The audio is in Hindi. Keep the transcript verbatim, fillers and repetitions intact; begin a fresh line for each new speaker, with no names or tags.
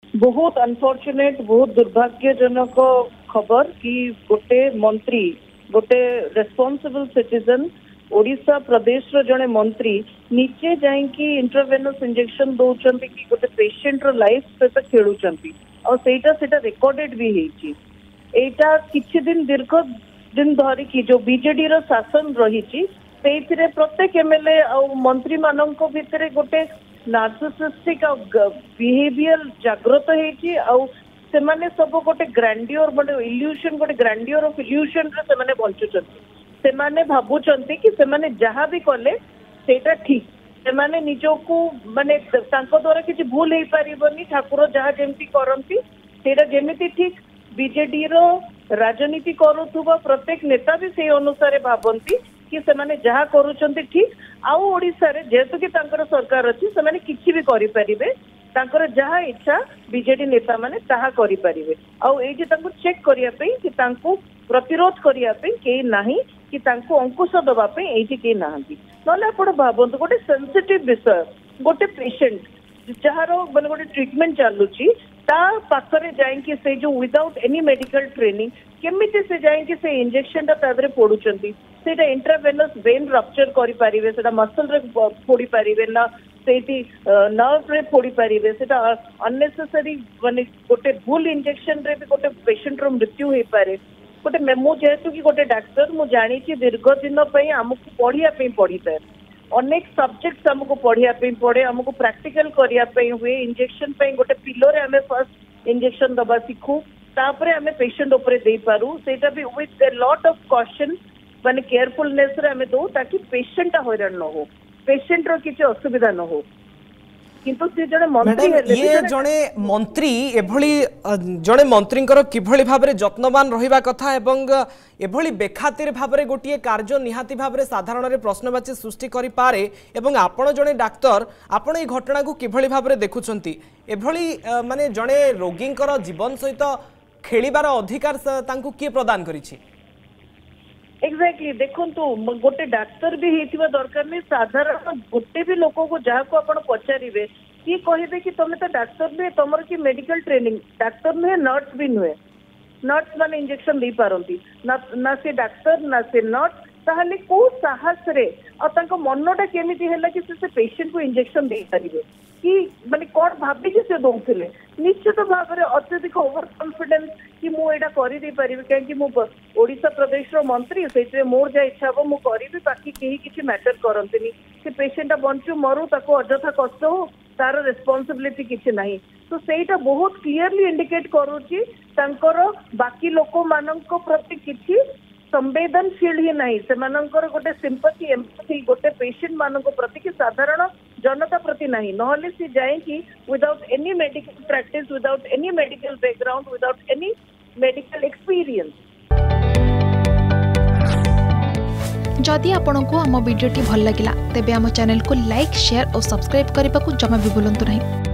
बहुत अनफॉर्चुनेट बहुत दुर्भाग्यजनक खबर कि गोटे मंत्री गोटे रेस्पॉन्सिबल सिटीजन ओडिशा प्रदेश रो जने मंत्री नीचे जाइकी इंट्रावेनस इंजेक्शन दौरान कि गोटे पेशेंट रो लाइफ सहित खेलुचंती और सेटा सेटा रिकॉर्डेड भी हेची। एटा किछि दिन दीर्घ दिन धरिकी जो बीजेडी रो शासन रही प्रत्येक एमएलए और मंत्री मानक भितर गोटे नार्सिसिस्टिक बिहेवियर जागृत होती से माने सब गोटे ग्रांडियर गोटे इल्यूशन गोटे ग्रांडियर ऑफ इल्यूशन रे से माने बंचुचंती से माने भाबुचंती कि से माने जहाँ भी कले सेटा ठीक से माने निजको माने तांको द्वारा किछि भूल हे परिबनी ठाकुर जहाँ जेमती करंती सेटा जेमिति ठीक बीजेडी रो राजनीति करुथुबा प्रत्येक नेता भी से अनुसार भाबंती कि से माने जहाँ करूचंती ठीक आउ ओडिशा रे जेतु कि तांकर सरकार अछि से माने किछि भी करि परिबे तांकर जहाँ इच्छा बीजेडी नेता माने ताहा करि परिबे आउ एजे तांको चेक करिया पे कि तांको प्रतिरोध करिया पे के नाही कि तांको अंकुश दबा पे एजे के नाहंती नले आपण भाबंतु गोटे सेंसिटिव विषय गोटे पेशेंट जहार माने गोटे ट्रीटमेंट चालुची ता पाखरे जाइकी से जो विदाउट एनी मेडिकल ट्रेनिंग केमिति से जाइकी से इंजेक्शन ता तादरे पडुचंती सेटा इंट्रावेनस वेन रप्चर करि परिबे सेटा मसल रे फोड़ी परिबे ना सेठी नर्व रे फोड़ी परिबे सेटा अननेसेसरी माने गोटे भूल इंजेक्शन रे भी गोटे पेशेंट रो मृत्यु हे पारे गोटे मेमो जेतु कि गोटे डॉक्टर मु जानी छी दीर्घ दिन पई हमकु पढिया पे पढी पाए अनेक सब्जेक्ट्स हमको पढ़िया पे पड़े हमको प्रैक्टिकल करिया पे हुए इंजेक्शन पे गोटे पिलो रे हमें फर्स्ट इंजेक्शन दबा सीखू तापरे हमें पेशेंट ऊपर दे पारू सेटा भी with a lot of caution माने केयरफुलनेस रे हमें दो ताकि पेशेंट हैरान न हो पेशेंट रो किछ असुविधा न हो किंतु से जने मंत्री
ये जने मंत्री एभली जने मंत्रींकर किभली भाबरे जत्नवान रहिबा कथा एवं एभली बेखातिर भाबरे गोटिए कार्य निहाती भाबरे साधारण रे प्रश्नवाची सृष्टि करि पारे एवं आपण जने डाक्टर आपण ए घटना को किभली भाबरे देखुचंती एभली माने जने रोगींकर जीवन सहित खेलिबार अधिकार तांकु के प्रदान करिछि
एक्जाक्टली देखो तो गोटे डाक्तर भी हेतिबा दरकार नहीं साधारण गोटे भी लोक को जहाँ को आपण पचारे किए कहे कि तुम तो डाक्तर नुहे तुम कि मेडिकल ट्रेनिंग डाक्तर नुहे नर्स भी नुहे नर्स माने इंजेक्शन दे पारंती ना ना से डाक्तर ना से नर्स ताहले को साहस रे और तांको मनटा केमिति हैला कि से पेशेंट को इंजेक्शन दे पारिबे कि माने कोन भाबी कि से दोउथिले निश्चित भाव में अत्यधिक ओवर कॉन्फिडेंस कि मु एटा करि दे परिबे काहे कि मु ओडिशा प्रदेश रो मंत्री सेते मोर जा इच्छा हो मु करिबे बाकी केही किछि मैटर करंतनी से पेशेंट बंचु मरु ताको अजथा कष्ट हो तार रिस्पांसिबिलिटी किछि नाही तो सेटा बहुत क्लियरली इंडिकेट करूची तांकर बाकी लोक मानक प्रति किछि संवेदनशील ही नहीं से मानकर गोटे सिंपथी एम्पैथी गोटे पेशेंट मानक प्रति कि साधारण जनता प्रति नहीं नहले से जाए कि without any medical practice without any medical background without any medical experience.
जदि आपंक आम भिडी भल लगा तेब आम चैनल को लाइक शेयर और सब्सक्राइब करने को जमा भी भूलु नहीं।